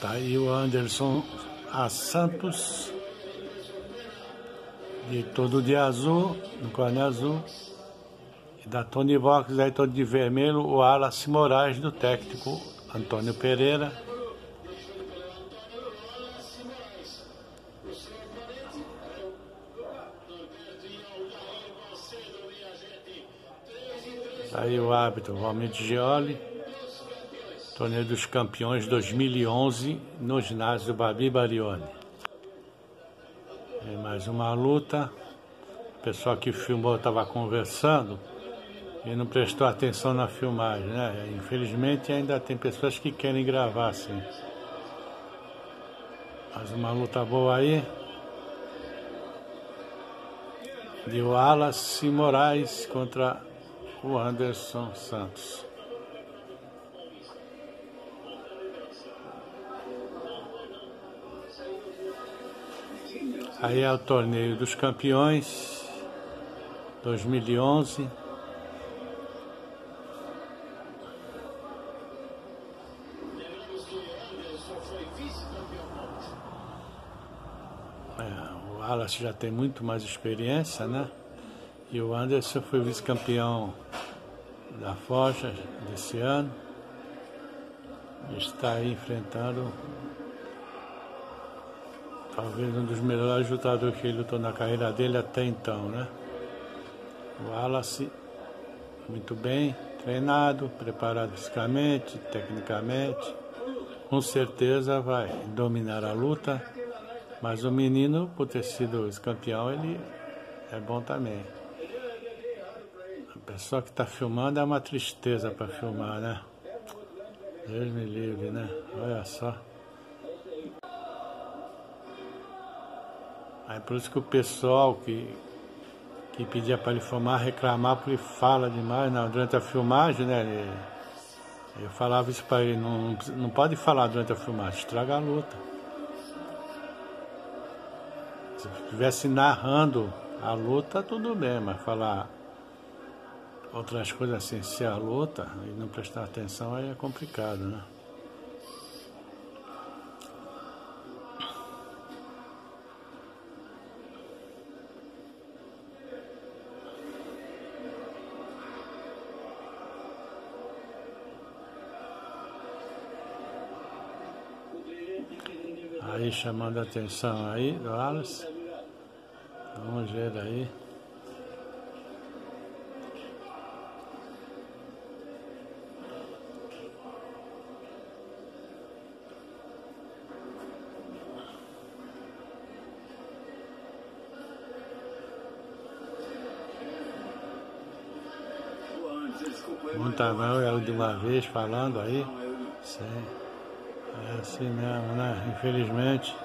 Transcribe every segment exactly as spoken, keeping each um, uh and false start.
Tá aí o Anderson a Santos, de todo de azul, no corne azul. E da Tony Vox, aí todo de vermelho, o Wallace Moraes, do técnico Antônio Pereira. Aí o árbitro Valmir Gioli. Torneio dos Campeões dois mil e onze, no ginásio Babi Barioni. É mais uma luta. O pessoal que filmou estava conversando e não prestou atenção na filmagem, né? Infelizmente ainda tem pessoas que querem gravar assim. Mais uma luta boa aí. De Wallace Moraes contra o Anderson Santos. Aí é o Torneio dos Campeões dois mil e onze. É, o Wallace já tem muito mais experiência, né? E o Anderson foi vice-campeão da Forja desse ano. Está aí enfrentando talvez um dos melhores lutadores que ele lutou na carreira dele até então, né? O Wallace, muito bem treinado, preparado fisicamente, tecnicamente. Com certeza vai dominar a luta. Mas o menino, por ter sido campeão, ele é bom também. A pessoa que está filmando é uma tristeza para filmar, né? Deus me livre, né? Olha só. Aí por isso que o pessoal que, que pedia para ele filmar, reclamar porque ele fala demais. Não, durante a filmagem, né? Ele, eu falava isso para ele, não, não pode falar durante a filmagem, estraga a luta. Se estivesse narrando a luta, tudo bem, mas falar outras coisas assim, se a luta e não prestar atenção, aí é complicado, né? Aí chamando a atenção aí do Wallace. Vamos ver aí. Montaval é de uma vez falando aí. Sim. É assim mesmo, né? Infelizmente.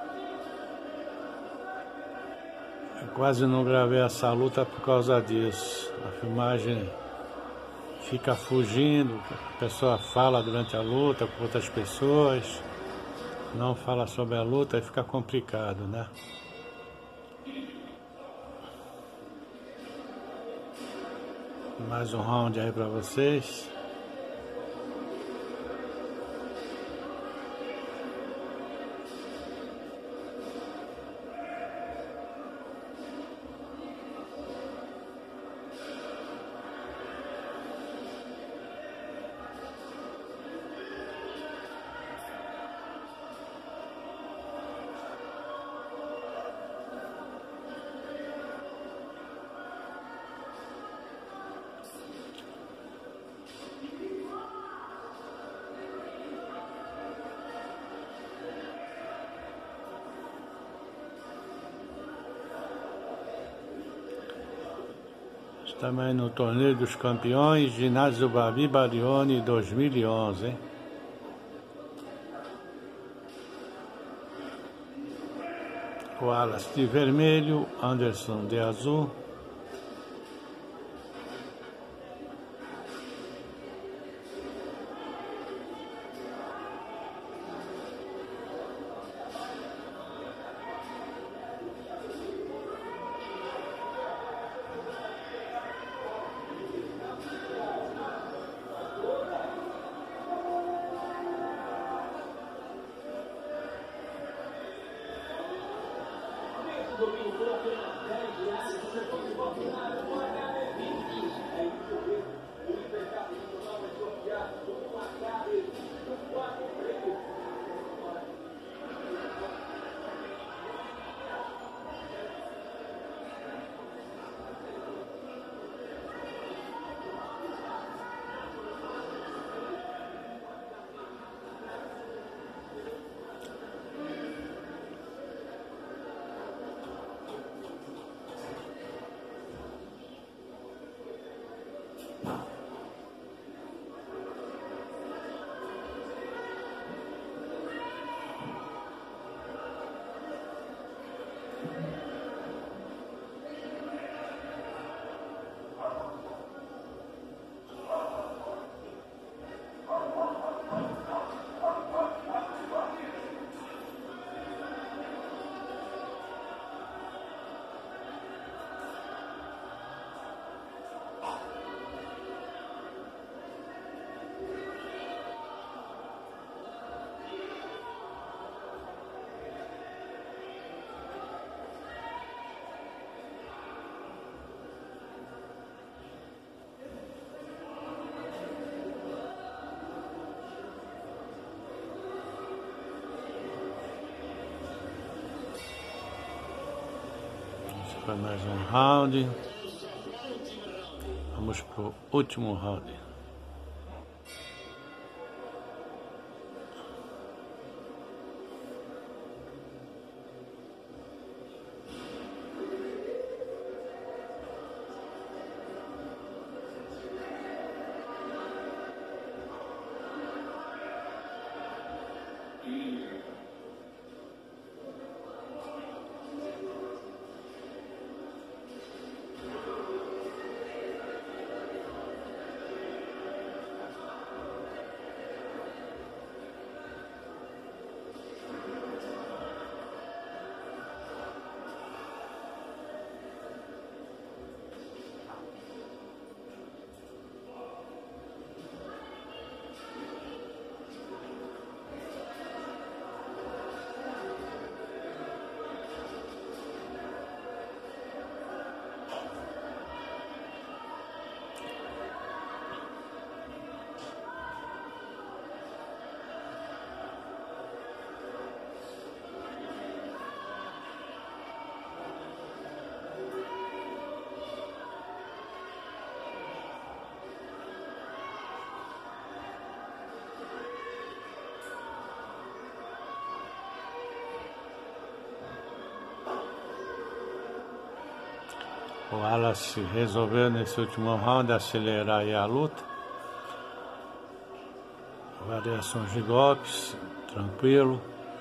Eu quase não gravei essa luta por causa disso. A filmagem fica fugindo, a pessoa fala durante a luta com outras pessoas, não fala sobre a luta, aí fica complicado, né? Mais um round aí pra vocês. Também no Torneio dos Campeões, ginásio Babi Barioni dois mil e onze, hein? Wallace de vermelho, Anderson de azul. Para mais um round. Vamos pro último round. O Wallace resolveu nesse último round acelerar aí a luta. Variações de golpes, tranquilo.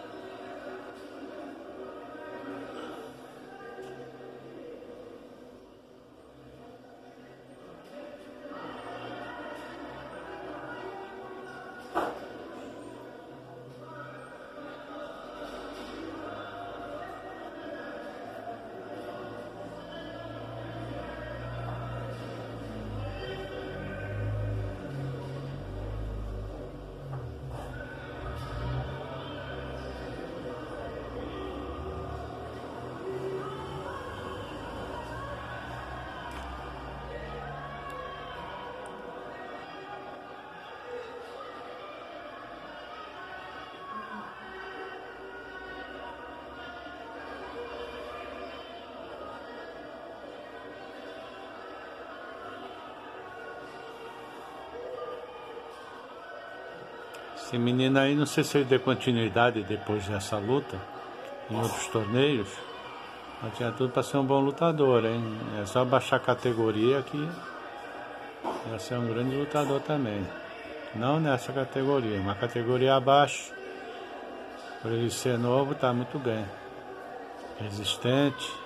Esse menino aí, não sei se ele deu continuidade depois dessa luta em outros torneios, mas tinha tudo para ser um bom lutador, hein? É só baixar a categoria que ia ser um grande lutador também. Não nessa categoria, uma categoria abaixo, por ele ser novo, tá muito bem. Resistente,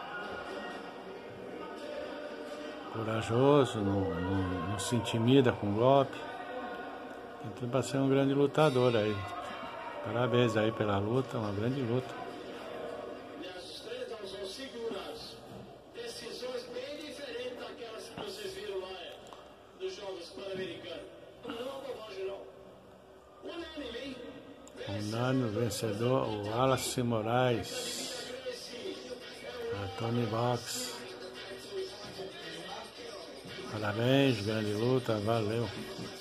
corajoso, não, não, não se intimida com golpe. Tem tudo para ser um grande lutador aí. Parabéns aí pela luta, uma grande luta. As tretas são seguras. Decisões bem diferentes daquelas que vocês viram lá dos Jogos Pan-Americanos. Não bobagem não. Unânime, hein? Unânime vencedor, o Wallace Moraes. Tony Box. Parabéns, grande luta, valeu.